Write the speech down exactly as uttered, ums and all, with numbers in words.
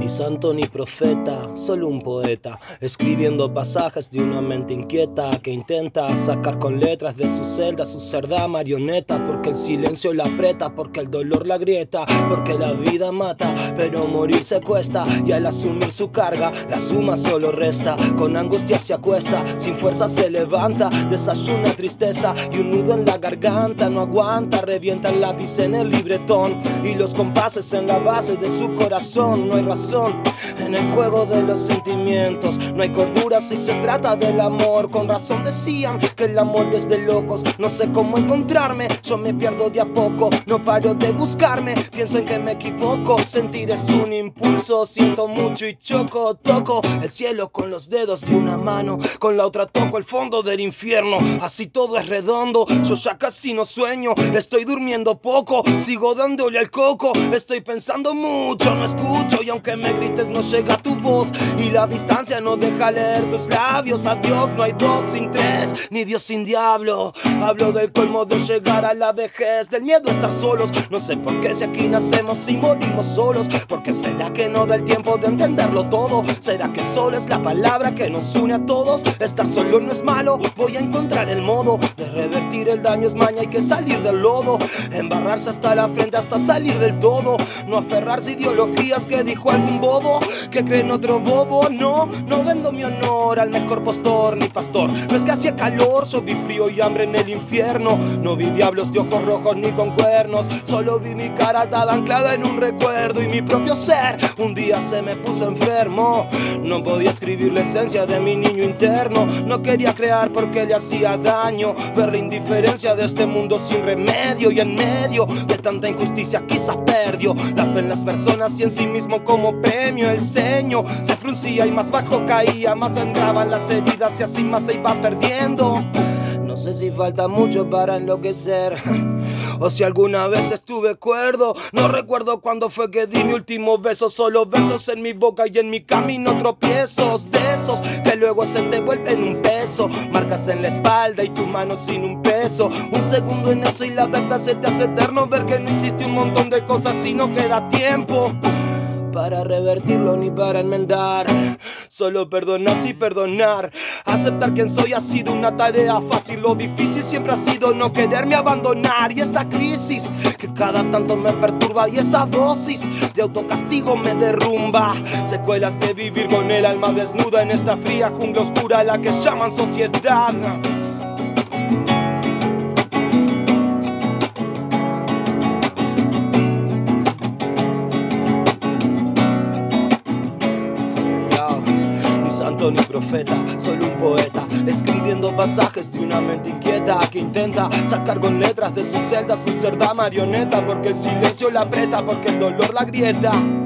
Ni santo ni profeta, solo un poeta, escribiendo pasajes de una mente inquieta que intenta sacar con letras de su celda su cerda marioneta. Porque el silencio la aprieta, porque el dolor la grieta, porque la vida mata, pero morir se cuesta. Y al asumir su carga, la suma solo resta. Con angustia se acuesta, sin fuerza se levanta, desayuna tristeza y un nudo en la garganta. No aguanta, revienta el lápiz en el libretón y los compases en la base de su corazón. No hay razón en el juego de los sentimientos, no hay cordura si se trata del amor. Con razón decían que el amor es de locos. No sé cómo encontrarme, yo me pierdo de a poco. No paro de buscarme, pienso en que me equivoco. Sentir es un impulso, siento mucho y choco. Toco el cielo con los dedos de una mano, con la otra toco el fondo del infierno. Así todo es redondo, yo ya casi no sueño. Estoy durmiendo poco, sigo dándole al coco. Estoy pensando mucho, no escucho, y aunque me grites no llega tu voz, y la distancia no deja leer tus labios. Adiós, no hay dos sin tres, ni Dios sin diablo. Hablo del colmo de llegar a la vejez, del miedo a estar solos. No sé por qué si aquí nacemos y morimos solos. Porque será que no da el tiempo de entenderlo todo. Será que solo es la palabra que nos une a todos. Estar solo no es malo, voy a encontrar el modo de revertir el daño. Es maña, hay que salir del lodo, embarrarse hasta la frente hasta salir del todo. No aferrarse a ideologías que dijo algún bobo, que cree en otro bobo. No, no vendo mi honor al mejor postor ni pastor. No es que hacía calor, yo vi frío y hambre en el infierno. No vi diablos de ojos rojos ni con cuernos, solo vi mi cara atada anclada en un recuerdo. Y mi propio ser un día se me puso enfermo. No podía escribir la esencia de mi niño interno. No quería crear porque le hacía daño ver la indiferencia de este mundo sin remedio. Y en medio de tanta injusticia quizás perdió la fe en las personas y en sí mismo como premio. El ceño se fruncía y más bajo caía, más entraban las heridas y así más se iba perdiendo. No sé si falta mucho para enloquecer, o si alguna vez estuve cuerdo. No recuerdo cuándo fue que di mi último beso. Solo versos en mi boca y en mi camino tropiezos de esos que luego se te vuelven un peso. Marcas en la espalda y tu mano sin un peso. Un segundo en eso y la verdad se te hace eterno. Ver que no hiciste un montón de cosas y no queda tiempo para revertirlo ni para enmendar. Solo perdonar sí perdonar. Aceptar quien soy ha sido una tarea fácil. Lo difícil siempre ha sido no quererme abandonar. Y esta crisis que cada tanto me perturba, y esa dosis de autocastigo me derrumba. Secuelas de vivir con el alma desnuda en esta fría jungla oscura a la que llaman sociedad. Santo ni profeta, solo un poeta, escribiendo pasajes de una mente inquieta que intenta sacar con letras de su celda su cerda marioneta. Porque el silencio la aprieta, porque el dolor la grieta.